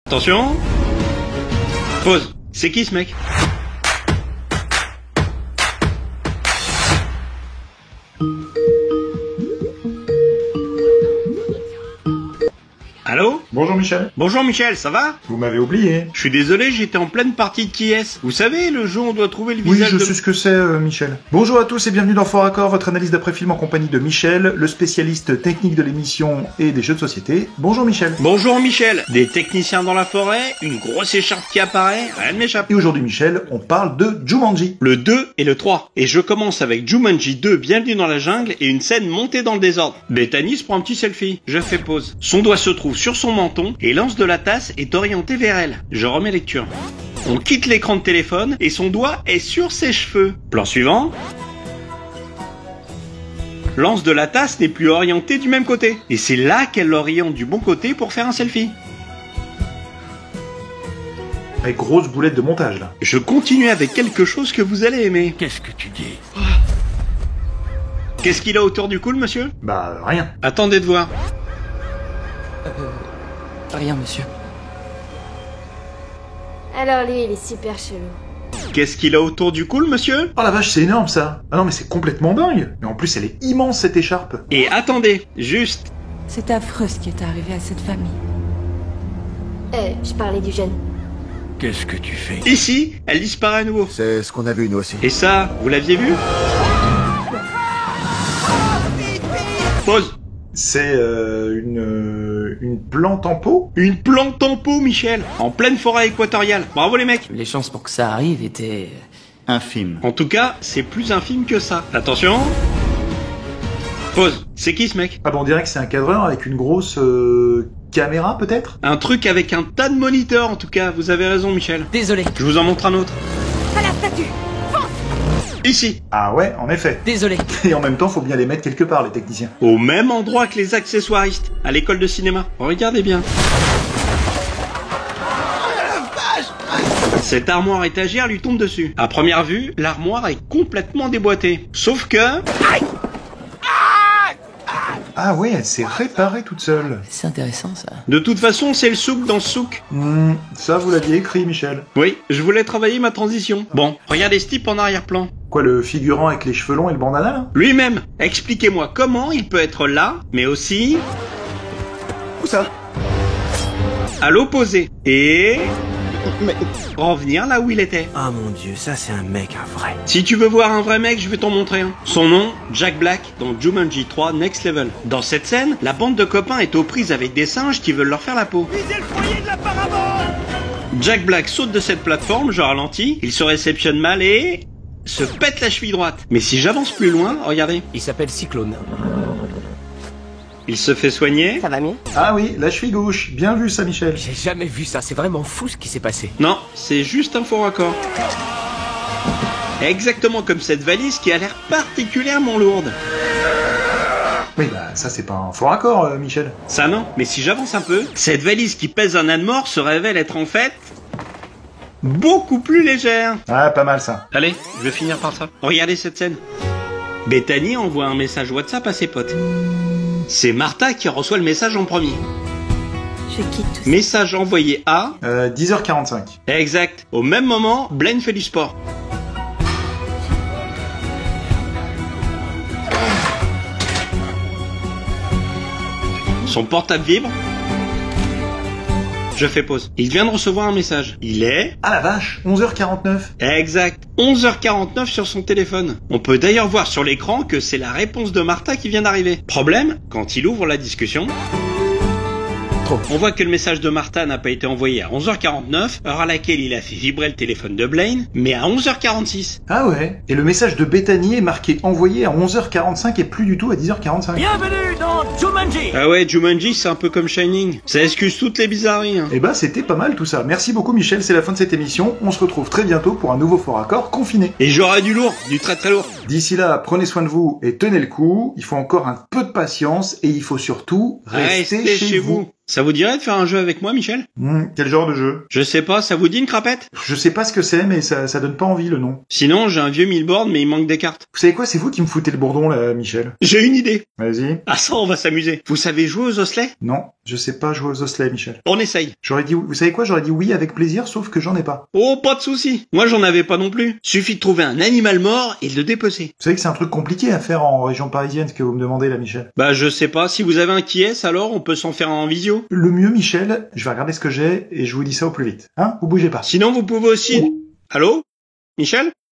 Attention. Pause. C'est qui ce mec? Allô? Bonjour Michel. Bonjour Michel, ça va? Vous m'avez oublié. Je suis désolé, j'étais en pleine partie de qui est-ce. Vous savez, le jeu où on doit trouver le Oui, visage je de... sais ce que c'est, Michel. Bonjour à tous et bienvenue dans Fort Accord, votre analyse d'après-film en compagnie de Michel, le spécialiste technique de l'émission et des jeux de société. Bonjour Michel. Bonjour Michel. Des techniciens dans la forêt, une grosse écharpe qui apparaît, rien ne m'échappe. Et aujourd'hui Michel, on parle de Jumanji. Le 2 et le 3. Et je commence avec Jumanji 2, Bienvenue dans la jungle, et une scène montée dans le désordre. Bethany se prend un petit selfie. Je fais pause. Son doigt se trouve sur son menton, et l'anse de la tasse est orienté vers elle. Je remets lecture. On quitte l'écran de téléphone, et son doigt est sur ses cheveux. Plan suivant. L'anse de la tasse n'est plus orientée du même côté. Et c'est là qu'elle l'oriente du bon côté pour faire un selfie. Avec grosse boulette de montage là. Je continue avec quelque chose que vous allez aimer. Qu'est-ce que tu dis? Qu'est-ce qu'il a autour du cou, le monsieur? Bah rien. Attendez de voir. Rien, monsieur. Alors lui, il est super chelou. Qu'est-ce qu'il a autour du cou, le monsieur? Oh la vache, c'est énorme ça. Ah non mais c'est complètement dingue. Mais en plus elle est immense cette écharpe. Et attendez, juste. C'est affreux ce qui est arrivé à cette famille. Je parlais du jeune. Qu'est-ce que tu fais? Ici, elle disparaît à nouveau. C'est ce qu'on a vu nous aussi. Et ça, vous l'aviez vu? Pause. C'est une plante en pot. Une plante en pot, Michel. En pleine forêt équatoriale. Bravo les mecs. Les chances pour que ça arrive étaient... Infime. En tout cas, c'est plus infime que ça. Attention. Pause. C'est qui ce mec? Ah bon, on dirait que c'est un cadreur avec une grosse caméra peut-être. Un truc avec un tas de moniteurs en tout cas. Vous avez raison, Michel. Désolé. Je vous en montre un autre. À la statue! Ici. Ah ouais, en effet. Désolé. Et en même temps, faut bien les mettre quelque part les techniciens. Au même endroit que les accessoiristes. À l'école de cinéma. Regardez bien. Cette armoire étagère lui tombe dessus. À première vue, l'armoire est complètement déboîtée. Sauf que... Ah ouais, elle s'est réparée toute seule. C'est intéressant, ça. De toute façon, c'est le souk dans le souk. Ça vous l'aviez écrit Michel. Oui, je voulais travailler ma transition. Bon, regardez ce type en arrière-plan. Quoi, le figurant avec les cheveux longs et le bandana là? Lui-même, expliquez-moi comment il peut être là, mais aussi... Où ça? à l'opposé. Et... Mais... revenir là où il était. Ah mon dieu, ça c'est un mec, un vrai. Si tu veux voir un vrai mec, je vais t'en montrer un. Son nom, Jack Black, dans Jumanji 3 Next Level. Dans cette scène, la bande de copains est aux prises avec des singes qui veulent leur faire la peau. Visez le foyer de la parabole! Jack Black saute de cette plateforme, je ralentis, il se réceptionne mal et... se pète la cheville droite. Mais si j'avance plus loin, regardez. Il s'appelle Cyclone. Il se fait soigner. Ça va mieux? Ah oui, la cheville gauche. Bien vu ça Michel. J'ai jamais vu ça, c'est vraiment fou ce qui s'est passé. Non, c'est juste un faux raccord. Exactement comme cette valise qui a l'air particulièrement lourde. Oui bah ça c'est pas un faux raccord Michel. Ça non, mais si j'avance un peu, cette valise qui pèse un âne mort se révèle être en fait... beaucoup plus légère. Ah pas mal ça. Allez, je vais finir par ça. Regardez cette scène. Bethany envoie un message WhatsApp à ses potes. C'est Martha qui reçoit le message en premier. Je quitte tout ça. Message envoyé à... 10h45. Exact. Au même moment, Blaine fait du sport. Son portable vibre. Je fais pause. Il vient de recevoir un message. Il est... Ah la vache, 11h49. Exact. 11h49 sur son téléphone. On peut d'ailleurs voir sur l'écran que c'est la réponse de Martha qui vient d'arriver. Problème, quand il ouvre la discussion... on voit que le message de Martha n'a pas été envoyé à 11h49, heure à laquelle il a fait vibrer le téléphone de Blaine, mais à 11h46. Ah ouais. Et le message de Bethany est marqué envoyé à 11h45 et plus du tout à 10h45. Bienvenue dans Jumanji! Ah ouais, Jumanji, c'est un peu comme Shining. Ça excuse toutes les bizarreries. Hein. Et bah c'était pas mal tout ça. Merci beaucoup Michel, c'est la fin de cette émission. On se retrouve très bientôt pour un nouveau fort accord confiné. Et j'aurai du lourd, du très très lourd. D'ici là, prenez soin de vous et tenez le coup. Il faut encore un peu de patience et il faut surtout rester chez vous. Ça vous dirait de faire un jeu avec moi, Michel? Quel genre de jeu? Je sais pas, ça vous dit une crapette? Je sais pas ce que c'est, mais ça donne pas envie le nom. Sinon, j'ai un vieux millboard, mais il manque des cartes. Vous savez quoi, c'est vous qui me foutez le bourdon là, Michel. J'ai une idée. Vas-y. Ah ça, on va s'amuser. Vous savez jouer aux osselets? Non, Je sais pas jouer aux osselets, Michel. On essaye. Vous savez quoi, j'aurais dit oui avec plaisir, sauf que j'en ai pas. Oh, pas de souci. Moi, j'en avais pas non plus. Suffit de trouver un animal mort et de le dépecer. Vous savez que c'est un truc compliqué à faire en région parisienne, ce que vous me demandez là, Michel. Bah, je sais pas. Si vous avez un qui est, alors on peut s'en faire en visio. Le mieux, Michel, je vais regarder ce que j'ai et je vous dis ça au plus vite. Hein? Vous bougez pas. Sinon, vous pouvez aussi... Allô? Michel?